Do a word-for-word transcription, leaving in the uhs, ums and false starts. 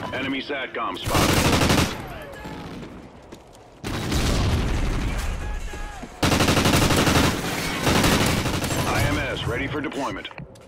Enemy SATCOM spotted. I M S ready for deployment.